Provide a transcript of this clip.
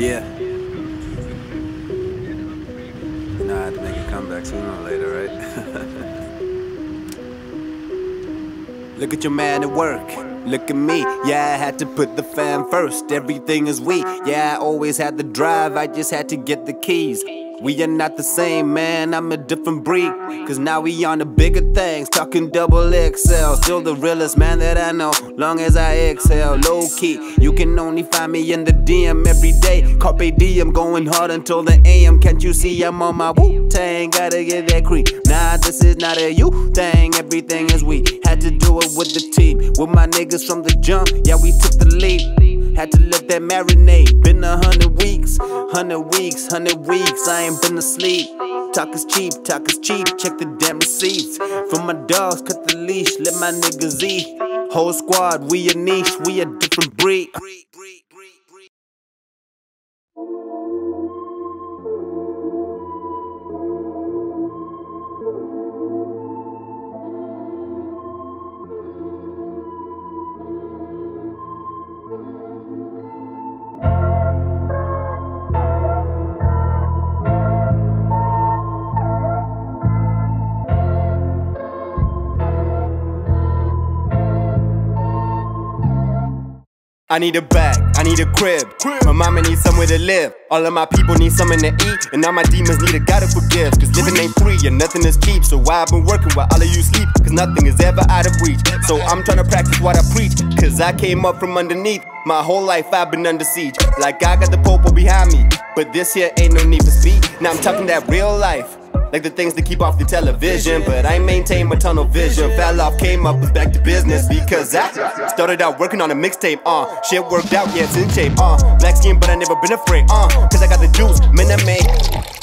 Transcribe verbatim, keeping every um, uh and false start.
Yeah. You know I had to make a comeback sooner or later, right? Look at your man at work. Look at me, yeah, I had to put the fam first. Everything is we, yeah, I always had the drive, I just had to get the keys. We are not the same, man, I'm a different breed. Cause now we on the bigger things, talking double X L. Still the realest man that I know, long as I exhale. Low key, you can only find me in the D M every day. Carpe diem, going hard until the A M. Can't you see I'm on my Wu-Tang? Gotta get that cream. Nah, this is not a you thing, everything is we. Had to do it with the team, with my niggas from the jump, yeah, we took the lead. Had to let that marinate. Been a hundred weeks, hundred weeks, hundred weeks. I ain't been asleep. Talk is cheap, talk is cheap. Check the damn receipts. For my dogs, cut the leash. Let my niggas eat. Whole squad, we a niche, we a different breed. I need a bag, I need a crib. My mama needs somewhere to live. All of my people need something to eat. And all my demons need a God to forgive. Cause living ain't free and nothing is cheap. So why I've been working while all of you sleep. Cause nothing is ever out of reach. So I'm trying to practice what I preach. Cause I came up from underneath. My whole life I've been under siege. Like I got the popo behind me. But this here ain't no need for speed. Now I'm talking that real life. Like the things that keep off the television. But I maintain my tunnel vision. Fell off, came up, was back to business. Because I started out working on a mixtape, uh shit worked out, yeah, it's in shape, uh Black skin, but I never been afraid, uh Cause I got the juice, man, I made